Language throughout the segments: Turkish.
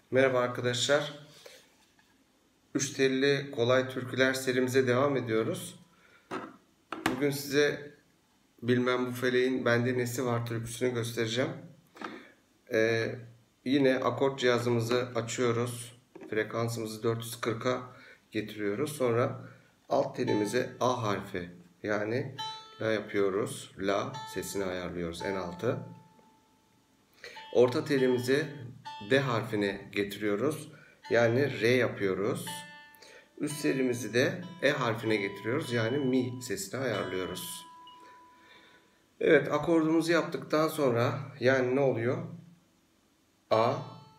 Merhaba arkadaşlar. Üç telli kolay türküler serimize devam ediyoruz. Bugün size Bilmem bu feleğin bende nesi var türküsünü göstereceğim. Yine akort cihazımızı açıyoruz. Frekansımızı 440'a getiriyoruz. Sonra alt telimize A harfi yani La yapıyoruz. La sesini ayarlıyoruz en altı. Orta telimizi D harfine getiriyoruz. Yani R yapıyoruz. Üst telimizi de E harfine getiriyoruz. Yani Mi sesini ayarlıyoruz. Evet, akordumuzu yaptıktan sonra yani ne oluyor? A,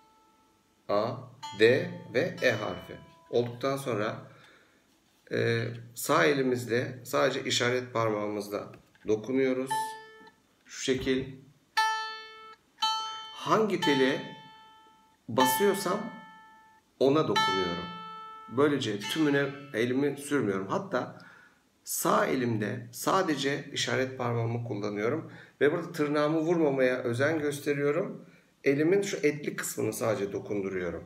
D ve E harfi. Olduktan sonra sağ elimizle sadece işaret parmağımızla dokunuyoruz. Şu şekil. Hangi tele basıyorsam ona dokunuyorum. Böylece tümüne elimi sürmüyorum. Hatta sağ elimde sadece işaret parmağımı kullanıyorum. Ve burada tırnağımı vurmamaya özen gösteriyorum. Elimin şu etli kısmını sadece dokunduruyorum.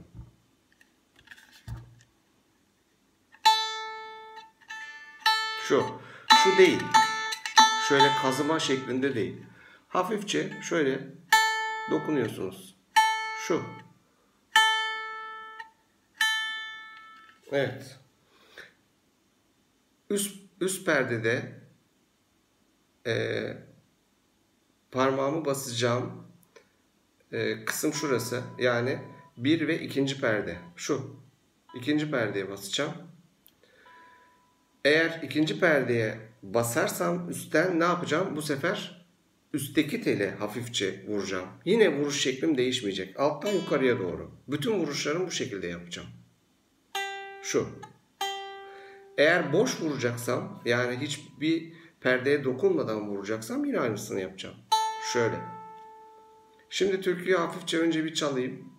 Şu değil. Şöyle kazıma şeklinde değil. Hafifçe şöyle dokunuyorsunuz. Şu. Evet. Üst perdede parmağımı basacağım kısım şurası. Yani 1 ve 2. perde. Şu. 2. perdeye basacağım. Eğer 2. perdeye basarsam üstten ne yapacağım? Bu sefer üstteki tele hafifçe vuracağım. Yine vuruş şeklim değişmeyecek. Alttan yukarıya doğru. Bütün vuruşlarımı bu şekilde yapacağım. Şu. Eğer boş vuracaksam, yani hiçbir perdeye dokunmadan vuracaksam yine aynısını yapacağım. Şöyle. Şimdi türküyü hafifçe önce bir çalayım.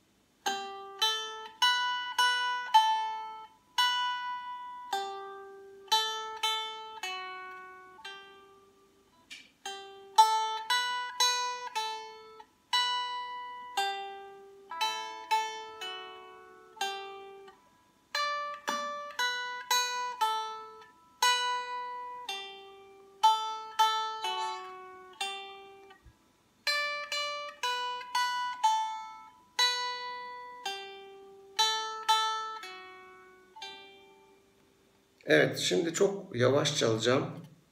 Evet, şimdi çok yavaş çalacağım.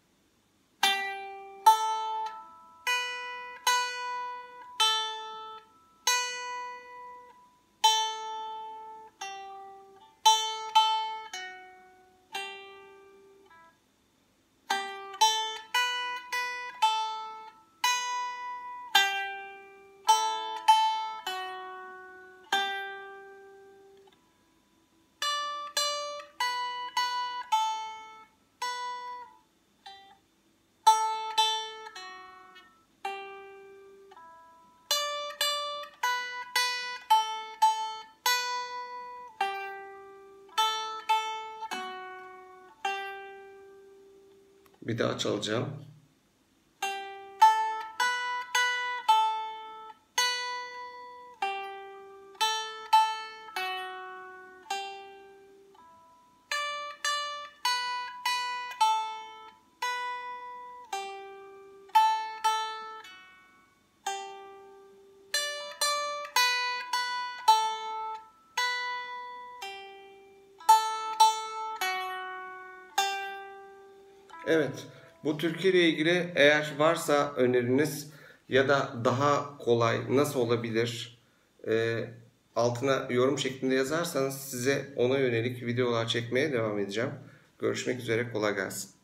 Bir daha çalacağım. Evet, bu türkü ile ilgili eğer varsa öneriniz ya da daha kolay nasıl olabilir altına yorum şeklinde yazarsanız size ona yönelik videolar çekmeye devam edeceğim. Görüşmek üzere, kolay gelsin.